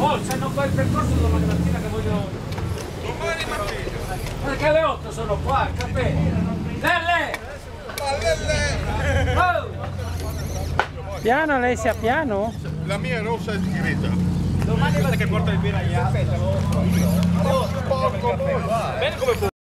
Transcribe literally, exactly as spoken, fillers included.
Oh, se non fai il percorso domani mattina che voglio... Domani mattina? Perché alle otto sono qua, capito? Lelle! Lelle! Oh! Piano, lei sia piano? La mia è rossa e scritta. Domani mattina che porta il birra agli altri. Porco, Bene come